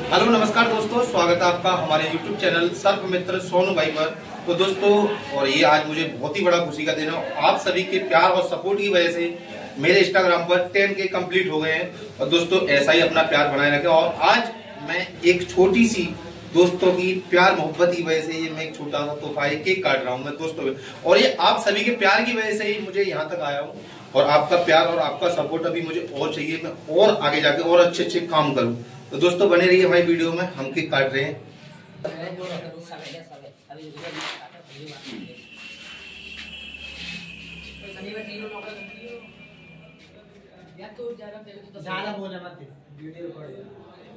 Hello नमस्कार दोस्तों, स्वागत है आपका हमारे YouTube चैनल सर्प मित्र सोनू भाई पर। तो दोस्तों, और ये आज मुझे बहुत ही बड़ा खुशी का दिन है। आप सभी के प्यार और सपोर्ट की वजह से मेरे इंस्टाग्राम पर 10K कंप्लीट हो गए हैं। और दोस्तों, ऐसा ही अपना प्यार बनाए रखें। और आज मैं एक छोटी सी दोस्तों की प्यार मोहब्बत की वजह से ये मैं एक छोटा सा तोहफा केक काट रहा हूँ मैं दोस्तों। और ये आप सभी के प्यार की वजह से ही मुझे यहाँ तक आया हूँ। और आपका प्यार और आपका सपोर्ट अभी मुझे और चाहिए, मैं और आगे जाके और अच्छे अच्छे काम करूँ। तो दोस्तों, बने रहिए हमारी वीडियो में। हम केक काट रहे हैं। ज्यादा बोले मत, वीडियो रिकॉर्ड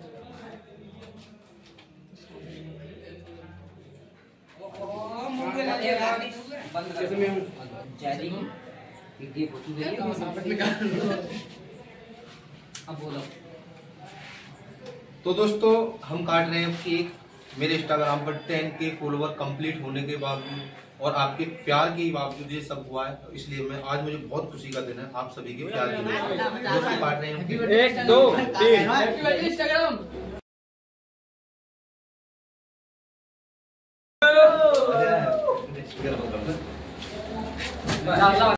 अब बोलो। तो दोस्तों, हम काट रहे हैं केक। मेरे इंस्टाग्राम पर 10K फॉलोवर कंप्लीट होने के बावजूद और आपके प्यार के बावजूद ये सब हुआ है। तो इसलिए मैं आज मुझे बहुत खुशी का दिन है आप सभी के प्यार की वजह से। दोस्तों, काट रहे हैं 1 2 3।